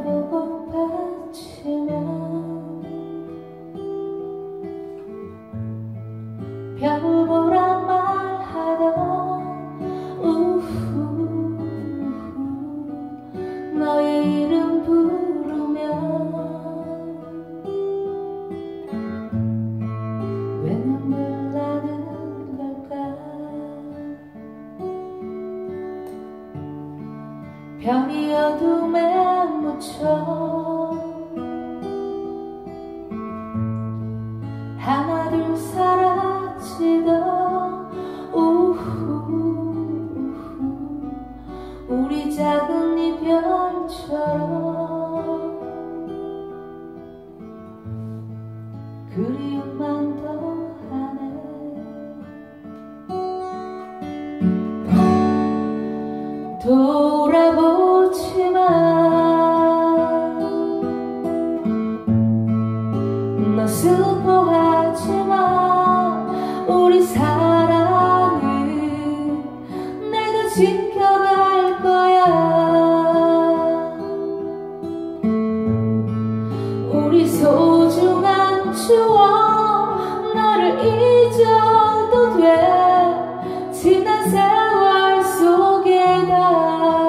보고팠지만 별 보라 말하던 우후 너의 이름 부르면 왜 눈물 나는 걸까. 별이 어둠에 묻혀 하나둘 사라지던 우후 우리 작은 이별처럼 그리움만 더하네. 돌아보지마 너 슬퍼하지마 우리 사랑은 내가 지켜갈 거야. 우리 소중한 추억 너를 잊어도 돼. 지난 세월 속에다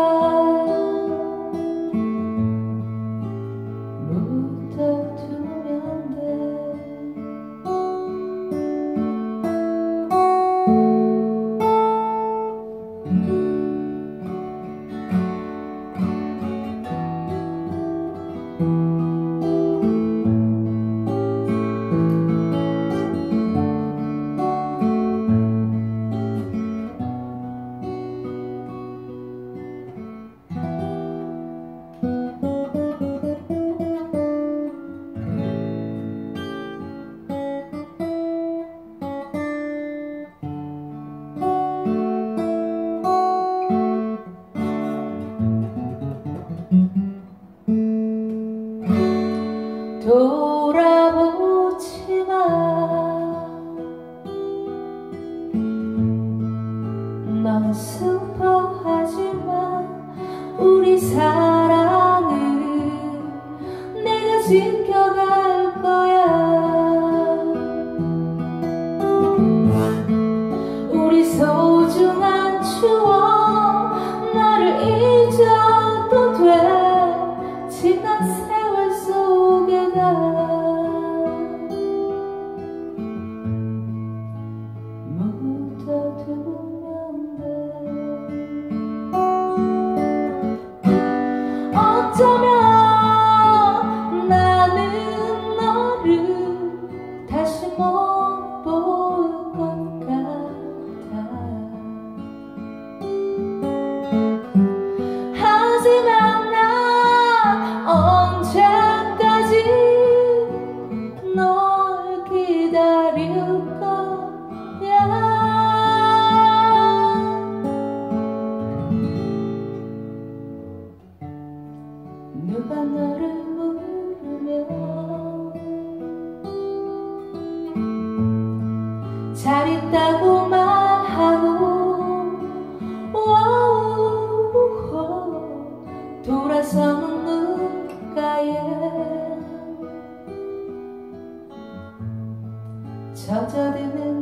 묻어두면 돼. 돌아보지마 넌 슬퍼하지마 우리 사랑은 내가 지켜갈 거야. 우리 소중한 추억 너를 잊어도 돼. 지난 세월 속에다 묻어두면 돼. 어쩌면 나는 너를 다시 못 볼 것 같아. 하지만 난 언제까지 널 기다릴 거야. 누가 너를 부르면 잘 있다고 말하고 돌아서는 눈가에 젖어드는